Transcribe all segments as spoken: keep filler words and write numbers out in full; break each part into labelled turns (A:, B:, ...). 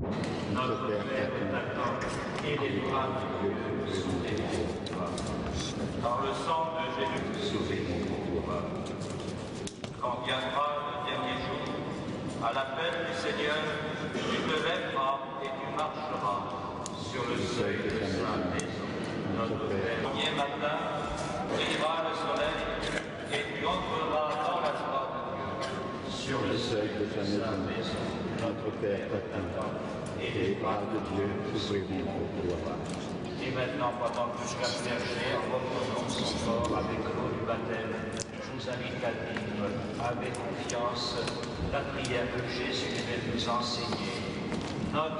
A: Notre Père t'attend et les bras de Dieu sont toi. Par le sang de Jésus, sauvez-nous pour toi. Quand viendra le dernier jour, à l'appel du Seigneur, tu te lèveras et tu marcheras sur le seuil de sa maison. Notre Père, le premier matin, brillera le soleil et tu entreras dans la joie de Dieu. Sur le seuil de sa maison, notre Père t'attend et les bras de Dieu s'ouvriront pour toi. Et maintenant, pendant que chaque berger reprenons son corps avec l'eau du baptême, je vous invite à vivre avec confiance la prière que Jésus devait nous enseigner. Notre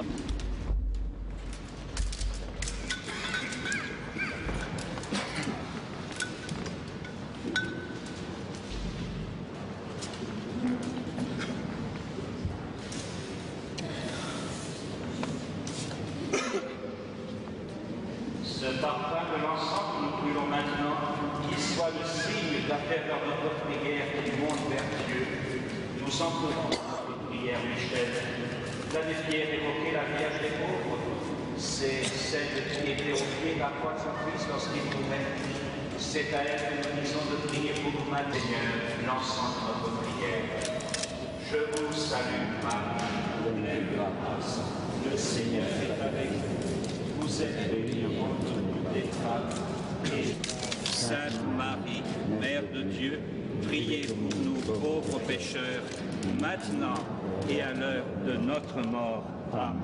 A: Ce parfum de l'encens que nous brûlons maintenant, qu'il soit le signe de la ferveur de notre prière qui monte vers Dieu. Nous entourons notre prière, Michel. Vous avez fière évoqué la Vierge des pauvres. C'est celle qui était au pied de la croix de son Fils lorsqu'il mourait. C'est à elle que nous disons de prier pour nous maintenir l'encens de notre prière. Je vous salue, Marie, pleine de grâce. Le Seigneur est avec vous. Vous êtes bénie entre toutes les femmes, et
B: Sainte Marie, Mère de Dieu, priez pour nous pauvres pécheurs, maintenant et à l'heure de notre mort. Amen.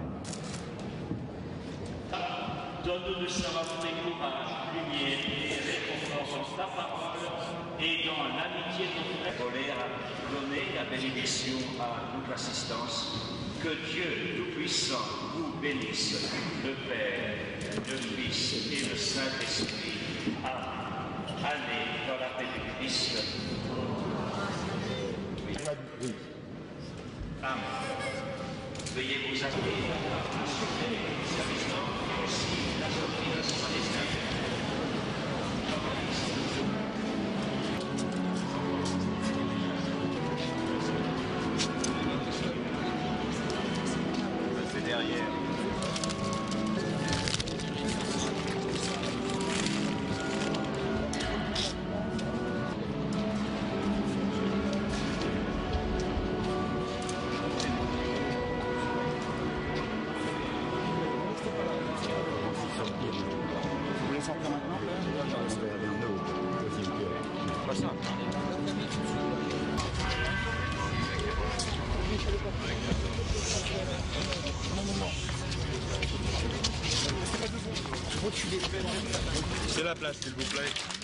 A: donne-nous de savoir et courage, lumière et réconfort dans ta parole et dans l'amitié de notre frère. Colère a donné la bénédiction à toute l'assistance. Que Dieu Tout-Puissant vous bénisse, le Père, le Fils et le Saint-Esprit. Amen. Allez dans la paix du Christ. Oui. Amen. Veuillez vous appeler à assurer le service d'ordre et aussi la sortie de la soixante-dix-neuf.
B: C'est derrière.
C: Vous voulez sortir maintenant?
B: Pas ça. C'est la place, s'il vous plaît.